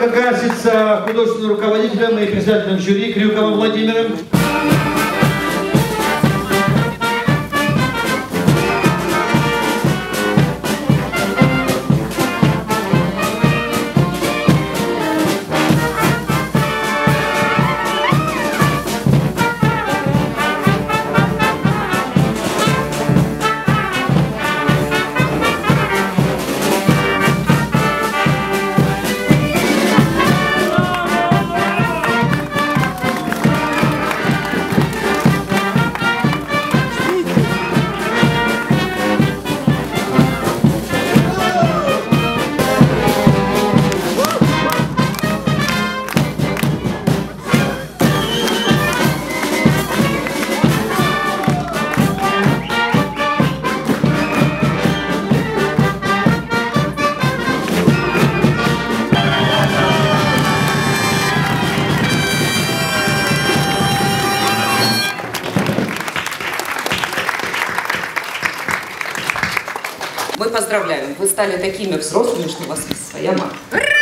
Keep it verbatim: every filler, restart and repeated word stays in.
Грамота гасится художественным руководителем и председателем жюри Крюковым Владимиром. Мы поздравляем, вы стали такими взрослыми, что у вас есть своя мама.